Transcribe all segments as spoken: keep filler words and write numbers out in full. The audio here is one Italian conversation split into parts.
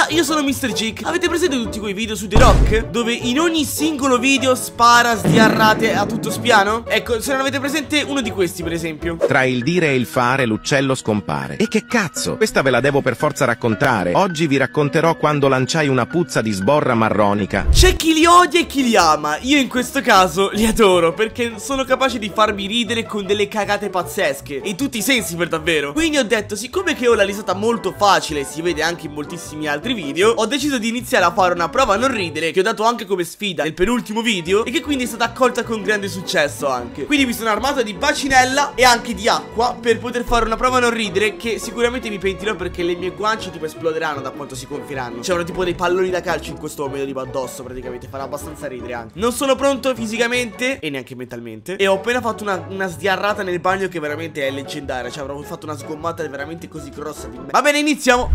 Bella, io sono mister Chick. Avete presente tutti quei video su The Rock? Dove in ogni singolo video spara sdiarrate a tutto spiano? Ecco, se non avete presente uno di questi per esempio. Tra il dire e il fare l'uccello scompare. E che cazzo? Questa ve la devo per forza raccontare. Oggi vi racconterò quando lanciai una puzza di sborra marronica. C'è chi li odia e chi li ama. Io in questo caso li adoro, perché sono capaci di farmi ridere con delle cagate pazzesche, in tutti i sensi per davvero. Quindi ho detto, siccome che ho la risata molto facile, si vede anche in moltissimi altri video, ho deciso di iniziare a fare una prova a non ridere, che ho dato anche come sfida nel penultimo video, e che quindi è stata accolta con grande successo anche. Quindi mi sono armato di bacinella e anche di acqua per poter fare una prova a non ridere, che sicuramente mi pentirò perché le mie guance tipo esploderanno da quanto si gonfieranno. C'erano tipo dei palloni da calcio in questo momento tipo addosso, praticamente farà abbastanza ridere anche. Non sono pronto fisicamente e neanche mentalmente, e ho appena fatto una, una sdiarrata nel bagno che veramente è leggendaria. Cioè avrò fatto una sgommata veramente così grossa di me. Va bene, iniziamo.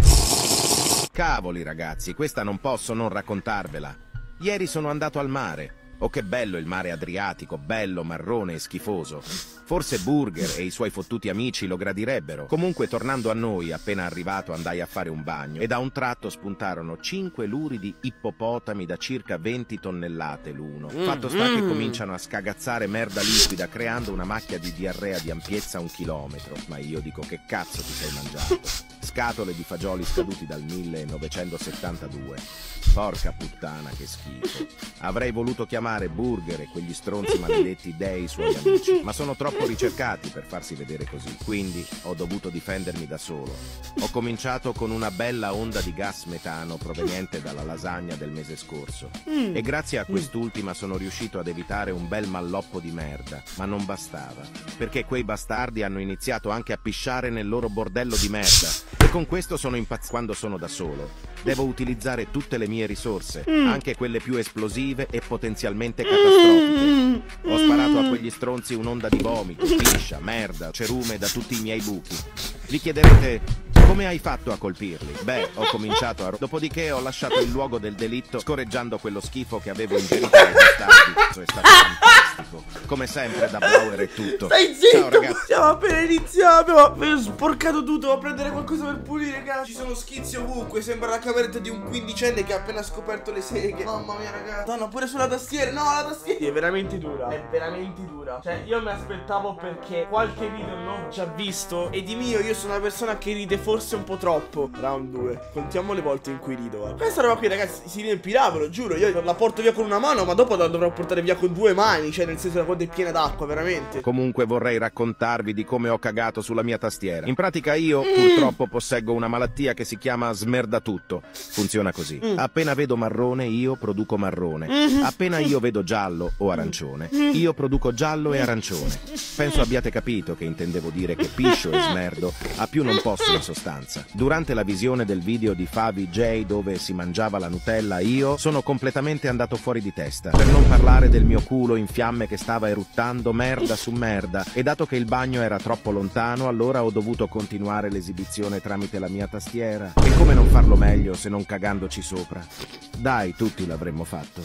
Cavoli ragazzi, questa non posso non raccontarvela. Ieri sono andato al mare. Oh che bello il mare Adriatico, bello, marrone e schifoso. Forse Burger e i suoi fottuti amici lo gradirebbero. Comunque tornando a noi, appena arrivato andai a fare un bagno e da un tratto spuntarono cinque luridi ippopotami da circa venti tonnellate l'uno. Mm, Fatto sta mm. che cominciano a scagazzare merda liquida creando una macchia di diarrea di ampiezza un chilometro. Ma io dico, che cazzo ti sei mangiato? Scatole di fagioli scaduti dal millenovecentosettantadue. Porca puttana, che schifo. Avrei voluto chiamare Burger e quegli stronzi maledetti dei suoi amici, ma sono troppo ricercati per farsi vedere così, quindi ho dovuto difendermi da solo. Ho cominciato con una bella onda di gas metano proveniente dalla lasagna del mese scorso Mm. e grazie a quest'ultima sono riuscito ad evitare un bel malloppo di merda, ma non bastava, perché quei bastardi hanno iniziato anche a pisciare nel loro bordello di merda e con questo sono impazzato. Quando sono da solo devo utilizzare tutte le mie risorse, Mm. anche quelle più esplosive e potenzialmente catastrofiche. Ho sparato a quegli stronzi un'onda di vomito, piscia, merda, cerume da tutti i miei buchi. Vi chiederete, come hai fatto a colpirli? Beh, ho cominciato a... Dopodiché ho lasciato il luogo del delitto scorreggiando quello schifo che avevo ingerito dai bastardi. È stato fantastico. Come sempre da Bauer è tutto. Stai zitto, Ciao ragazzi. siamo appena iniziati. Abbiamo sporcato tutto, devo prendere qualcosa per pulire, raga. Ci sono schizzi ovunque, sembra la cameretta di un quindicenne che ha appena scoperto le seghe. Mamma mia, ragazzi. Madonna, pure sulla tastiera. No, la tastiera è veramente dura. È veramente dura. Cioè, io mi aspettavo, perché qualche video l'ho già visto, e di mio io sono una persona che ride forse un po' troppo. Round due. Contiamo le volte in cui rido, eh. Questa roba qui, ragazzi, si riempirà, ve lo giuro. Io la porto via con una mano, ma dopo la dovrò portare via con due mani. Cioè, nel senso, da quando è piena d'acqua, veramente. Comunque vorrei raccontarvi di come ho cagato sulla mia tastiera. In pratica io purtroppo posseggo una malattia che si chiama smerdatutto. Funziona così. Mm. Appena vedo marrone io produco marrone. Mm. Appena io vedo giallo o arancione io produco giallo e arancione. Penso abbiate capito che intendevo dire che piscio e smerdo a più non posso in sostanza. Durante la visione del video di Favi J dove si mangiava la Nutella io sono completamente andato fuori di testa. Per non parlare del mio culo in fiamme che stava eruttando merda su merda, e dato che il bagno era troppo lontano allora ho dovuto continuare l'esibizione tramite la mia tastiera. E come non farlo meglio se non cagandoci sopra? Dai, tutti l'avremmo fatto.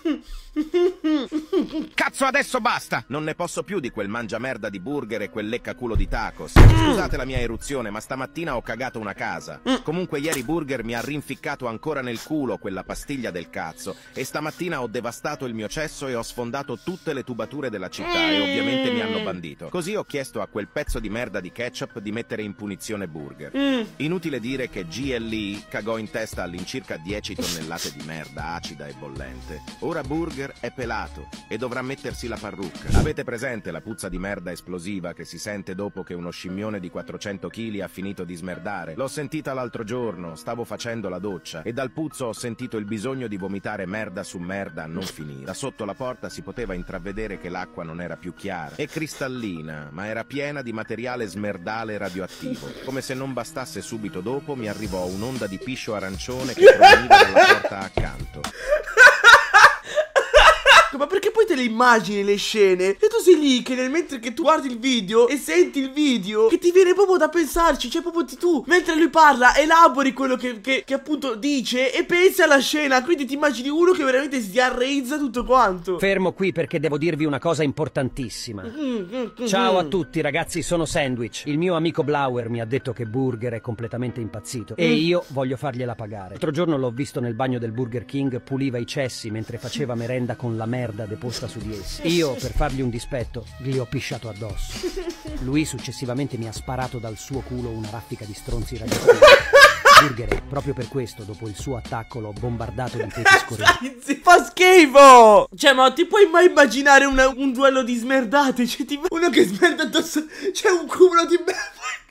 Cazzo, adesso basta! Non ne posso più di quel mangiamerda di Burger e quel leccaculo di tacos. Scusate la mia eruzione, ma stamattina ho cagato una casa. Comunque ieri Burger mi ha rinficcato ancora nel culo quella pastiglia del cazzo e stamattina ho devastato il mio cesso e ho sfondato tutte le tubature della città e ovviamente mi hanno bandito. Così ho chiesto a quel pezzo di merda di ketchup di mettere in punizione Burger. Inutile dire che G L E cagò in testa all'incirca dieci tonnellate di merda acida e bollente. Ora Burger è pelato e dovrà mettersi la parrucca. Avete presente la puzza di merda esplosiva che si sente dopo che uno scimmione di quattrocento chili ha finito di smerdare? L'ho sentita l'altro giorno, stavo facendo la doccia e dal puzzo ho sentito il bisogno di vomitare merda su merda a non finire. Da sotto la porta si poteva intravedere che l'acqua non era più chiara e cristallina, ma era piena di materiale smerdale radioattivo. Come se non bastasse, subito dopo mi arrivò un'onda di piscio arancione che proveniva dalla porta accanto. Come Ma perché poi te le immagini le scene e tu sei lì che nel mentre che tu guardi il video e senti il video, che ti viene proprio da pensarci. Cioè proprio ti, tu mentre lui parla elabori quello che, che, che appunto dice e pensi alla scena. Quindi ti immagini uno che veramente si arreizza tutto quanto. Fermo qui perché devo dirvi una cosa importantissima. Ciao a tutti ragazzi, sono Sandwich. Il mio amico Blauer mi ha detto che Burger è completamente impazzito e io voglio fargliela pagare. L'altro giorno l'ho visto nel bagno del Burger King, puliva i cessi mentre faceva merenda con la merda deposta su di essi. Io, per fargli un dispetto, gli ho pisciato addosso. Lui successivamente mi ha sparato dal suo culo una raffica di stronzi radioattivi. Burger, proprio per questo, dopo il suo attacco, l'ho bombardato di peti scorrenti. Fa schifo! Cioè, ma ti puoi mai immaginare una, un duello di smerdate? Cioè, ti, uno che smerda addosso. C'è un cumulo di merda.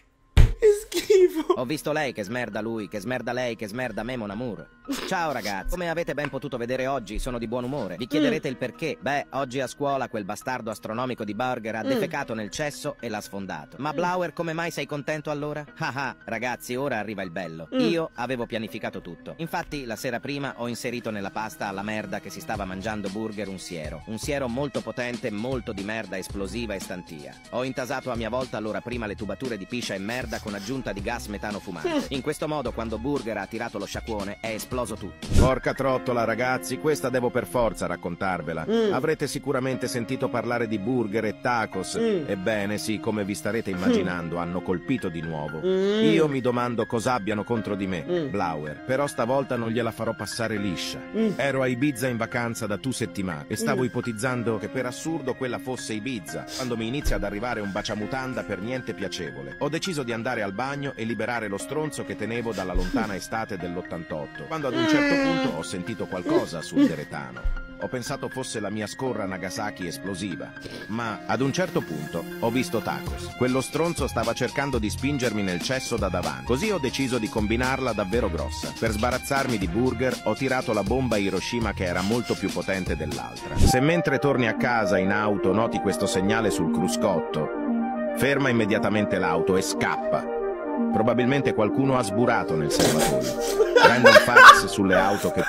Che schifo. Ho visto lei che smerda lui, che smerda lei, che smerda me, mon amour. Ciao ragazzi, come avete ben potuto vedere oggi sono di buon umore. Vi chiederete mm. il perché. Beh, oggi a scuola quel bastardo astronomico di Burger ha mm. defecato nel cesso e l'ha sfondato. Ma Blauer, come mai sei contento allora? Ah ah, ragazzi, ora arriva il bello. mm. Io avevo pianificato tutto. Infatti la sera prima ho inserito nella pasta alla merda che si stava mangiando Burger un siero. Un siero molto potente, molto di merda esplosiva e stantia. Ho intasato a mia volta allora prima le tubature di piscia e merda con aggiunta di gas metano fumante. In questo modo quando Burger ha tirato lo sciacquone è esploso tutto. Porca trottola ragazzi, questa devo per forza raccontarvela. mm. Avrete sicuramente sentito parlare di Burger e tacos. mm. Ebbene sì, come vi starete immaginando, mm. hanno colpito di nuovo. mm. Io mi domando cosa abbiano contro di me, mm. Blauer. Però stavolta non gliela farò passare liscia. mm. Ero a Ibiza in vacanza da due settimane e stavo mm. ipotizzando che per assurdo quella fosse Ibiza, quando mi inizia ad arrivare un baciamutanda per niente piacevole. Ho deciso di andare al bagno e liberare lo stronzo che tenevo dalla lontana estate dell'ottantotto, quando ad un certo punto ho sentito qualcosa sul deretano. Ho pensato fosse la mia scorra Nagasaki esplosiva, ma ad un certo punto ho visto Tacos. Quello stronzo stava cercando di spingermi nel cesso da davanti, così ho deciso di combinarla davvero grossa. Per sbarazzarmi di Burger ho tirato la bomba Hiroshima che era molto più potente dell'altra. Se mentre torni a casa in auto noti questo segnale sul cruscotto, ferma immediatamente l'auto e scappa. Probabilmente qualcuno ha sburato nel serbatoio. Random facts sulle auto che...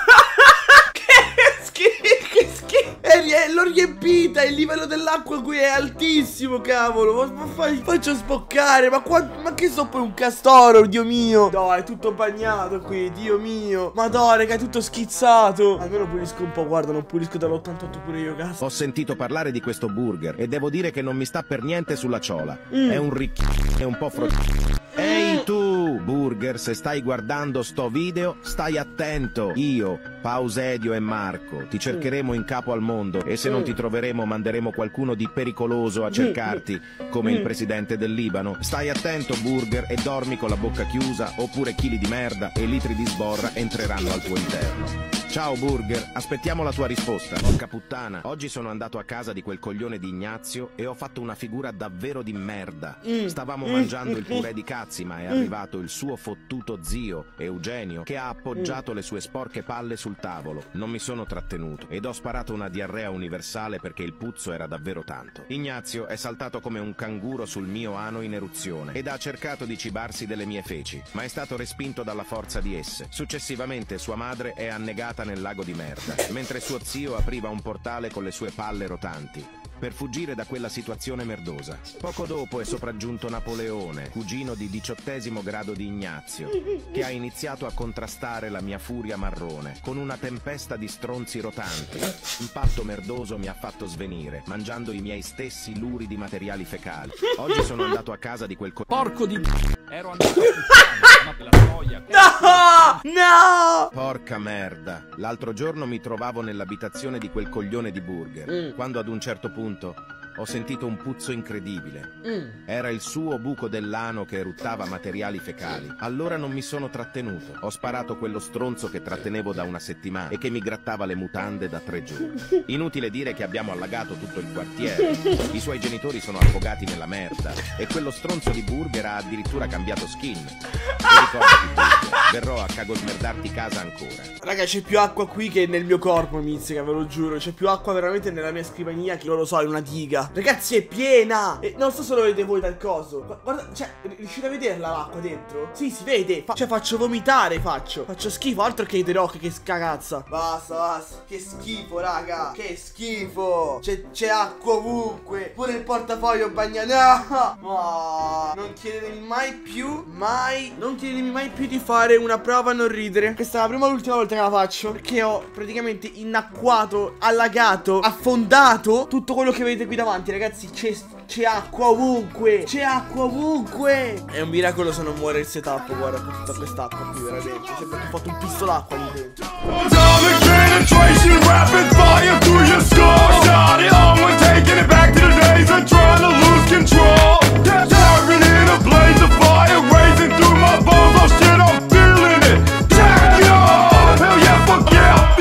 Che schifo, che schifo. E l'ho riempita, il livello dell'acqua qui è altissimo, cavolo. Ma, ma fai, faccio spoccare, ma, qua, ma che so poi un castoro, Dio mio. No, è tutto bagnato qui, Dio mio. Madonna, raga, è tutto schizzato. Almeno pulisco un po', guarda, non pulisco dall'ottantotto pure io, cazzo. Ho sentito parlare di questo Burger e devo dire che non mi sta per niente sulla ciola. mm. È un ricchino, è un po' frottato. Ehi tu, Burger, se stai guardando sto video, stai attento. Io, Pausedio e Marco ti cercheremo in capo al mondo e se non ti troveremo manderemo qualcuno di pericoloso a cercarti, come il presidente del Libano. Stai attento, Burger, e dormi con la bocca chiusa oppure chili di merda e litri di sborra entreranno al tuo interno. Ciao Burger, aspettiamo la tua risposta. Porca puttana, oggi sono andato a casa di quel coglione di Ignazio e ho fatto una figura davvero di merda. Stavamo mangiando il purè di cazzi, ma è arrivato il suo fottuto zio, Eugenio, che ha appoggiato le sue sporche palle sul tavolo. Non mi sono trattenuto ed ho sparato una diarrea universale perché il puzzo era davvero tanto. Ignazio è saltato come un canguro sul mio ano in eruzione ed ha cercato di cibarsi delle mie feci, ma è stato respinto dalla forza di esse. Successivamente sua madre è annegata nel lago di merda, mentre suo zio apriva un portale con le sue palle rotanti per fuggire da quella situazione merdosa. Poco dopo è sopraggiunto Napoleone, cugino di diciottesimo grado di Ignazio, che ha iniziato a contrastare la mia furia marrone con una tempesta di stronzi rotanti. Un patto merdoso mi ha fatto svenire, mangiando i miei stessi luridi materiali fecali. Oggi sono andato a casa di quel co... Porco di... Ero andato a ma per la troia... No! No! Porca merda. L'altro giorno mi trovavo nell'abitazione di quel coglione di Burger, mm. quando ad un certo punto ho sentito un puzzo incredibile. Mm. Era il suo buco dell'ano che eruttava materiali fecali. Allora non mi sono trattenuto. Ho sparato quello stronzo che trattenevo da una settimana e che mi grattava le mutande da tre giorni. Inutile dire che abbiamo allagato tutto il quartiere. I suoi genitori sono affogati nella merda e quello stronzo di Burger ha addirittura cambiato skin. E ricordati, Burger, verrò a cagosmerdarti casa ancora. Raga, c'è più acqua qui che nel mio corpo, mizzica, ve lo giuro. C'è più acqua veramente nella mia scrivania che, non lo so, in una diga. guarda. Ragazzi, è piena. E non so se lo vedete voi dal coso. Gu- Guarda, cioè, riuscite a vederla l'acqua dentro? Sì, si vede. Fa- cioè, faccio vomitare, faccio. Faccio schifo, altro che i The Rock, che scagazza. Basta, basta. Che schifo, raga. Che schifo. C'è, c'è acqua ovunque. Pure il portafoglio bagnato. No. Non chiedetemi mai più, mai. Non chiedetemi mai più di fare una prova a non ridere. Questa è la prima e l'ultima volta che la faccio, perché ho praticamente innacquato, allagato, affondato tutto quello che vedete qui davanti, ragazzi. C'è C'è acqua ovunque. C'è acqua ovunque. È un miracolo se non muore il setup. Guarda, con tutta quest'acqua qui, veramente. Sembra che ho fatto un pisto d'acqua lì dentro.